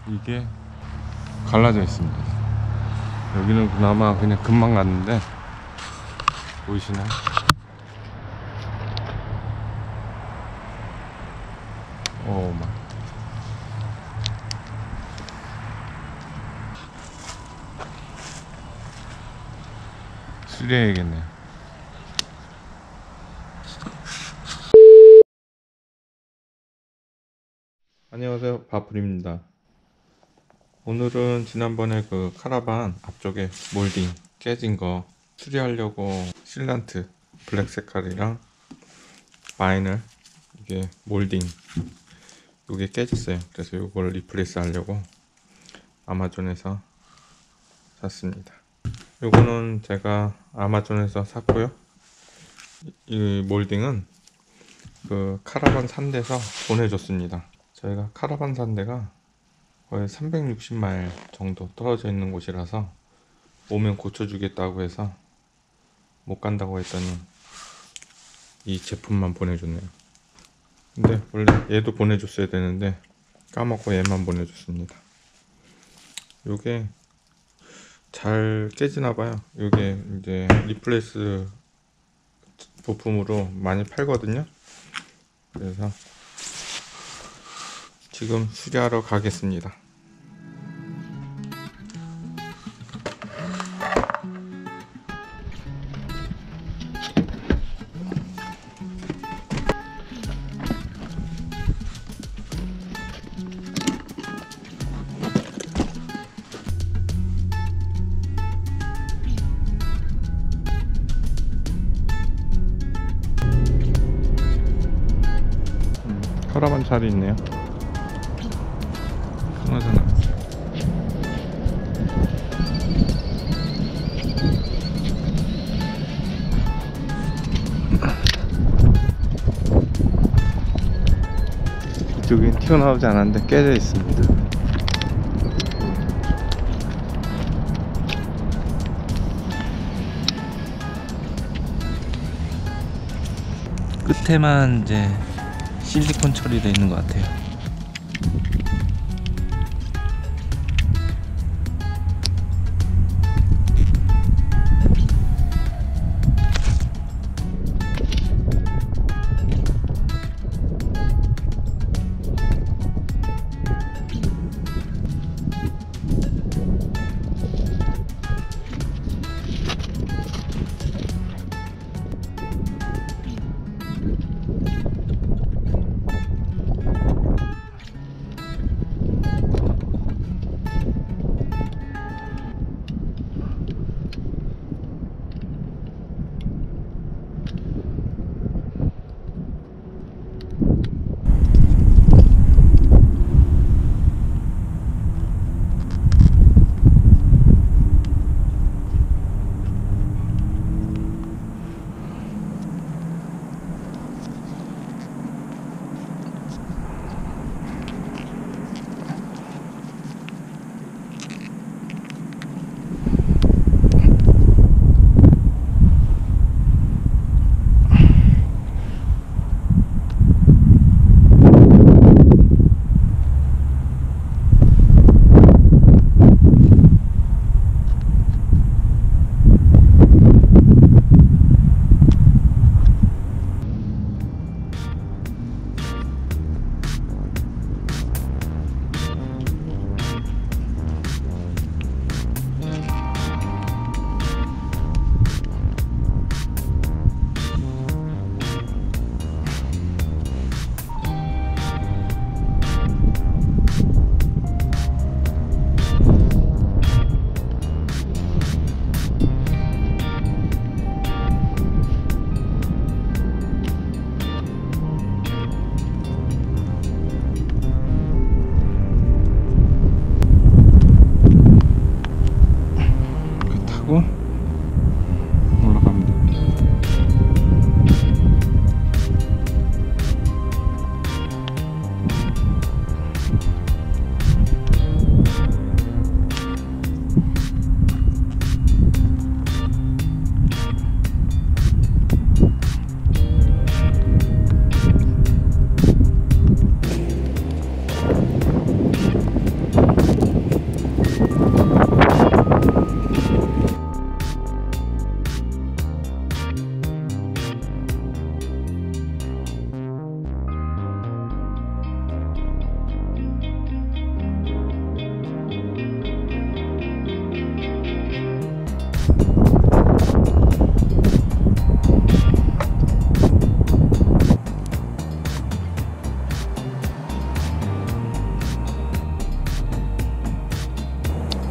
이게 갈라져 있습니다. 여기는 그나마 그냥 금방 갔는데 보이시나요? 막 수리해야겠네요. 안녕하세요, 바풀입니다. 오늘은 지난번에 그 카라반 앞쪽에 몰딩 깨진 거 수리하려고 실란트 블랙 색깔이랑 바이널 이게 몰딩 이게 깨졌어요. 그래서 이걸 리플레이스 하려고 아마존에서 샀습니다. 요거는 제가 아마존에서 샀고요. 이 몰딩은 그 카라반 산 데서 보내줬습니다. 저희가 카라반 산 데가 거의 360마일 정도 떨어져 있는 곳이라서 오면 고쳐주겠다고 해서 못 간다고 했더니 이 제품만 보내줬네요. 근데 원래 얘도 보내줬어야 되는데 까먹고 얘만 보내줬습니다. 요게 잘 깨지나봐요. 요게 이제 리플레이스 부품으로 많이 팔거든요. 그래서 지금 수리하러 가겠습니다. 카라반 잘 있네요. 하나도 나왔어요. 이쪽엔 튀어나오지 않았는데 깨져 있습니다. 끝에만 이제 실리콘 처리되어 있는 것 같아요.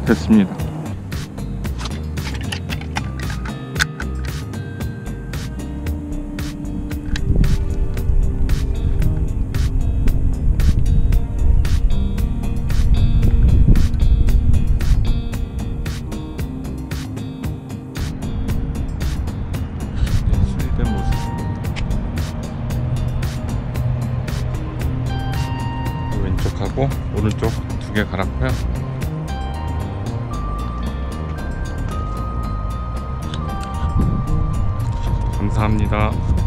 됐습니다. 수리된 모습입니다. 왼쪽하고 오른쪽 두 개 갈았고요. 감사합니다.